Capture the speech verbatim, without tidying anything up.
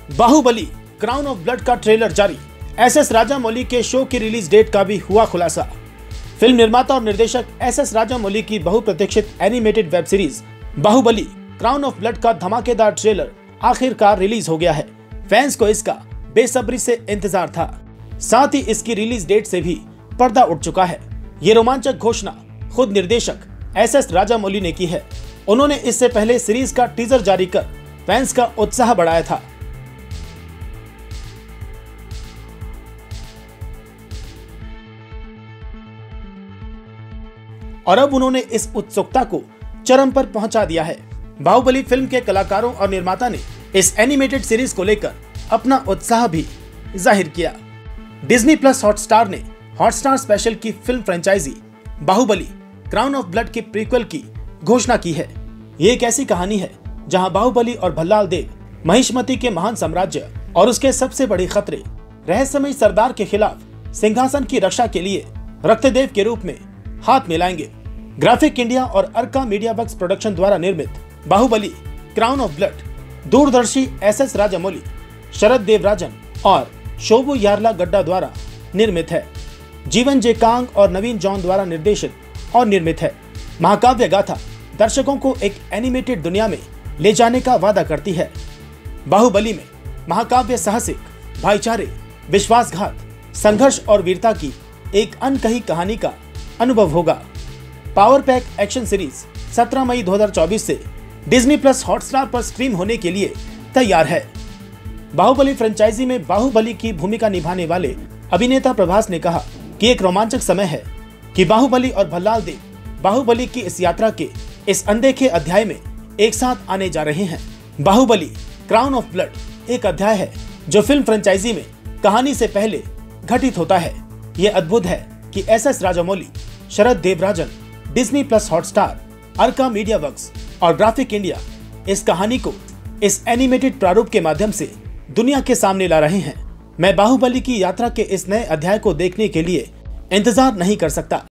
Baahubali crown of blood का trailer जारी। S S Rajamouli के शो की रिलीज डेट का भी हुआ खुलासा। फिल्म निर्माता और निर्देशक एस एस राजामौली की बहुप्रतीक्षित animated web series Baahubali crown of blood का धमाकेदार ट्रेलर आखिरकार रिलीज हो गया है। फैंस को इसका बेसब्री से इंतजार था। साथ ही इसकी रिलीज डेट से भी पर्दा उठ चुका है। ये रोमांचक घोषणा खुद निर्देशक एस एस राजामौली ने की है। उन्होंने इससे पहले सीरीज का टीजर जारी कर फैंस का उत्साह बढ़ाया था। और अब उन्होंने इस उत्सुकता को चरम पर पहुंचा दिया है। बाहुबली फिल्म के कलाकारों और निर्माता ने इस एनिमेटेड सीरीज को लेकर अपना उत्साह भी जाहिर किया। डिज्नी प्लस हॉटस्टार ने हॉटस्टार स्पेशल की film franchise Baahubali crown of blood की प्रीक्वल की घोषणा की है। ये एक ऐसी कहानी है जहां बाहुबली और भल्लाल देव महिष्मती के महान साम्राज्य और उसके सबसे बड़े खतरे रहस्यमय सरदार के खिलाफ सिंहासन की रक्षा के लिए रक्तदेव के रूप में हाथ मिलाएंगे। ग्राफिक इंडिया और अर्का मीडिया वर्क्स प्रोडक्शन द्वारा निर्मित बाहुबली क्राउन ऑफ ब्लड दूरदर्शी एस एस राजामौली, शरद देवराजन और शोभू यार्ला गड्डा द्वारा निर्मित है। जीवन जे कांग और नवीन जॉन द्वारा निर्देशित और निर्मित है। महाकाव्य गाथा दर्शकों को एक एनिमेटेड दुनिया में ले जाने का वादा करती है। बाहुबली में महाकाव्य साहसिक, भाईचारे, विश्वासघात, संघर्ष और वीरता की एक अनकही कहानी का अनुभव होगा। पावर पैक एक्शन सीरीज सत्रह मई दो हज़ार चौबीस से डिज्नी प्लस हॉटस्टार पर स्ट्रीम होने के लिए तैयार है। बाहुबली फ्रेंचाइजी में बाहुबली की भूमिका निभाने वाले अभिनेता प्रभास ने कहा कि एक रोमांचक समय है कि बाहुबली और भल्लाल देव बाहुबली की इस यात्रा के इस अनदेखे अध्याय में एक साथ आने जा रहे हैं। बाहुबली क्राउन ऑफ ब्लड एक अध्याय है जो फिल्म फ्रेंचाइजी में कहानी से पहले घटित होता है। ये अद्भुत है कि S S Rajamouli, Sharad Devarajan, Disney plus Hotstar, Arka media works और ग्राफिक इंडिया इस कहानी को इस एनिमेटेड प्रारूप के माध्यम से दुनिया के सामने ला रहे हैं। मैं बाहुबली की यात्रा के इस नए अध्याय को देखने के लिए इंतजार नहीं कर सकता।